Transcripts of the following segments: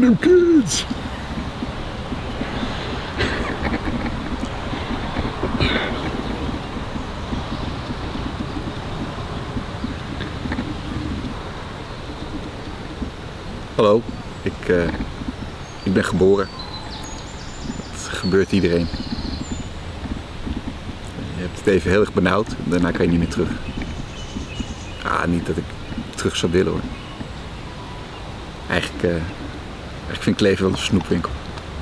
New kids! Hallo, ik ben geboren. Dat gebeurt iedereen. Je hebt het even heel erg benauwd, daarna kan je niet meer terug. Niet dat ik terug zou willen hoor. Eigenlijk vind ik leven wel een snoepwinkel.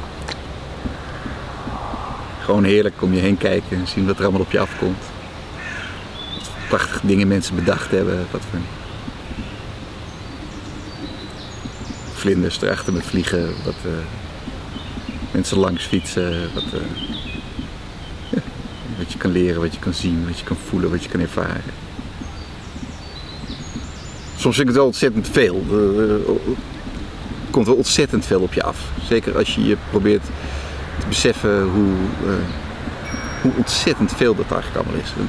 Gewoon heerlijk om je heen kijken en zien wat er allemaal op je afkomt. Wat voor prachtige dingen mensen bedacht hebben. Wat voor vlinders erachter met vliegen. Wat mensen langs fietsen. Wat je kan leren, wat je kan zien, wat je kan voelen, wat je kan ervaren. Soms vind ik het wel ontzettend veel. Er komt wel ontzettend veel op je af. Zeker als je probeert te beseffen hoe ontzettend veel dat eigenlijk allemaal is.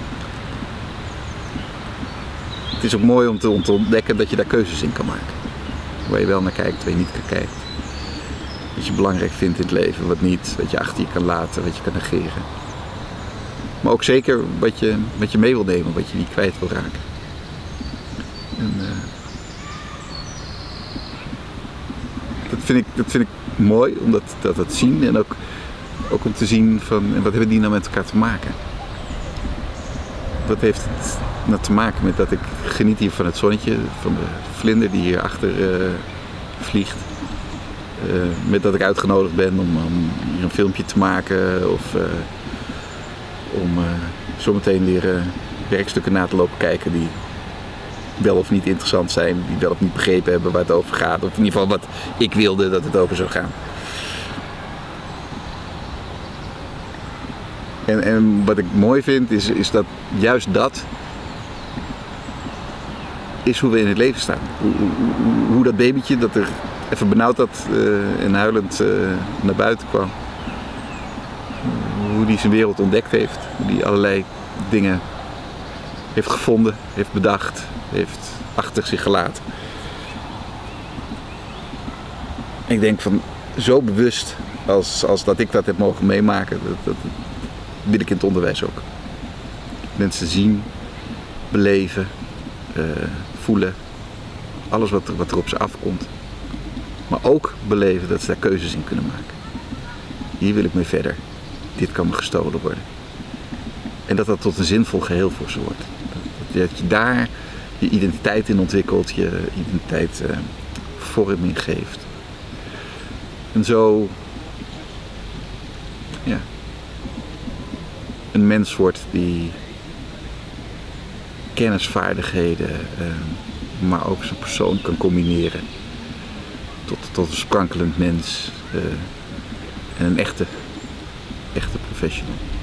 Het is ook mooi om te ontdekken dat je daar keuzes in kan maken. Waar je wel naar kijkt, waar je niet naar kijkt. Wat je belangrijk vindt in het leven, wat niet. Wat je achter je kan laten, wat je kan negeren. Maar ook zeker wat je mee wil nemen, wat je niet kwijt wil raken. En, dat vind ik mooi om dat te zien en ook om te zien van en wat hebben die nou met elkaar te maken. Dat heeft nou te maken met dat ik geniet hier van het zonnetje, van de vlinder die hier achter vliegt. Met dat ik uitgenodigd ben om hier een filmpje te maken of om zometeen weer werkstukken na te lopen kijken die wel of niet interessant zijn, die wel of niet begrepen hebben waar het over gaat. Of in ieder geval wat ik wilde dat het over zou gaan. En wat ik mooi vind is dat juist dat is hoe we in het leven staan. Hoe dat babytje dat er even benauwd had en huilend naar buiten kwam. Hoe die zijn wereld ontdekt heeft. Hoe die allerlei dingen heeft gevonden, heeft bedacht, heeft achter zich gelaten. Ik denk van zo bewust als dat ik dat heb mogen meemaken, dat wil ik in het onderwijs ook. Mensen zien, beleven, voelen, alles wat er op ze afkomt. Maar ook beleven dat ze daar keuzes in kunnen maken. Hier wil ik mee verder. Dit kan me gestolen worden. En dat tot een zinvol geheel voor ze wordt. Dat je daar je identiteit in ontwikkelt, je identiteit vorm in geeft. En zo een mens wordt die kennisvaardigheden, maar ook zijn persoon kan combineren tot een sprankelend mens en een echte professional.